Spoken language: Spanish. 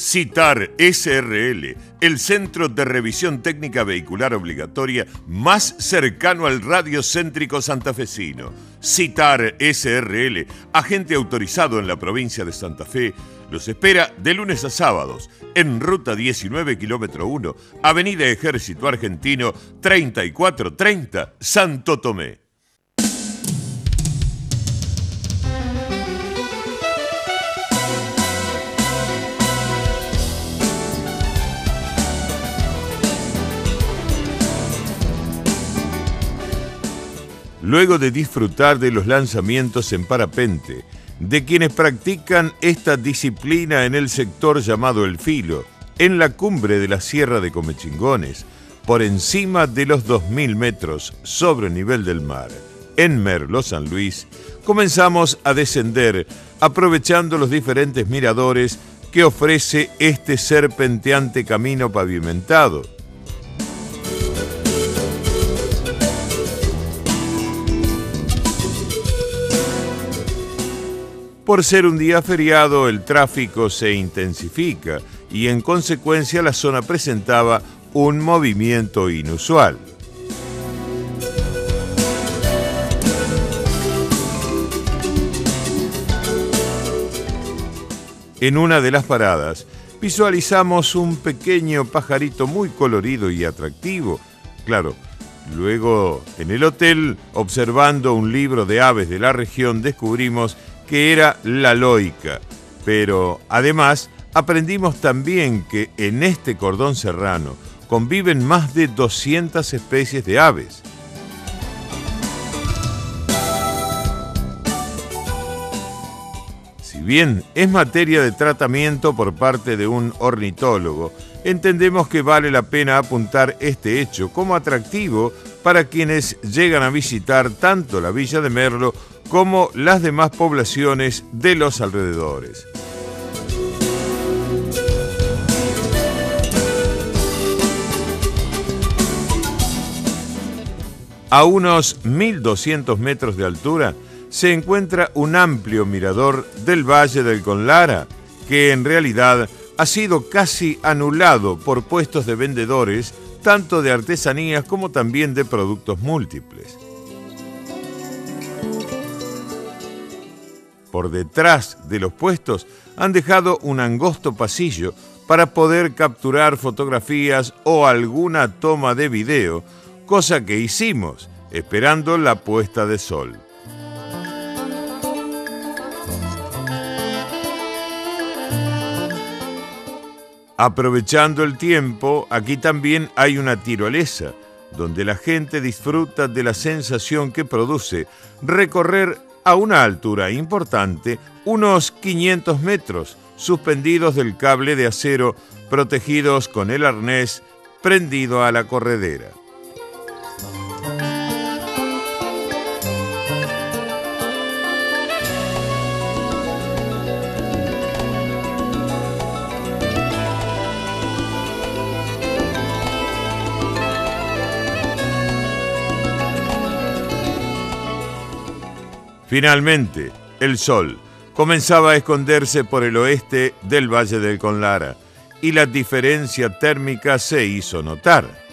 Citar SRL, el centro de revisión técnica vehicular obligatoria más cercano al radio céntrico santafesino. Citar SRL, agente autorizado en la provincia de Santa Fe, los espera de lunes a sábados en Ruta 19, kilómetro 1, Avenida Ejército Argentino 3430, Santo Tomé. Luego de disfrutar de los lanzamientos en parapente, de quienes practican esta disciplina en el sector llamado El Filo, en la cumbre de la Sierra de Comechingones, por encima de los 2000 metros sobre el nivel del mar, en Merlo, San Luis, comenzamos a descender aprovechando los diferentes miradores que ofrece este serpenteante camino pavimentado. Por ser un día feriado, el tráfico se intensifica y en consecuencia la zona presentaba un movimiento inusual. En una de las paradas visualizamos un pequeño pajarito muy colorido y atractivo. Claro, luego en el hotel, observando un libro de aves de la región, descubrimos que era la loica, pero además aprendimos también que en este cordón serrano conviven más de 200 especies de aves. Si bien es materia de tratamiento por parte de un ornitólogo, entendemos que vale la pena apuntar este hecho como atractivo para quienes llegan a visitar tanto la villa de Merlo como las demás poblaciones de los alrededores. A unos 1200 metros de altura se encuentra un amplio mirador del Valle del Conlara, que en realidad ha sido casi anulado por puestos de vendedores, tanto de artesanías como también de productos múltiples. Por detrás de los puestos han dejado un angosto pasillo para poder capturar fotografías o alguna toma de video, cosa que hicimos esperando la puesta de sol. Aprovechando el tiempo, aquí también hay una tirolesa, donde la gente disfruta de la sensación que produce recorrer a una altura importante, unos 500 metros, suspendidos del cable de acero, protegidos con el arnés prendido a la corredera. Finalmente, el sol comenzaba a esconderse por el oeste del Valle del Conlara y la diferencia térmica se hizo notar.